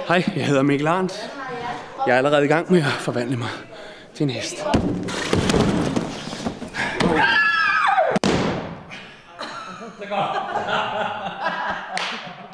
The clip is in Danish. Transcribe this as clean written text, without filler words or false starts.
Hej, jeg hedder Mikkel Arndt. Jeg er allerede i gang med at forvandle mig til en hest. Så godt.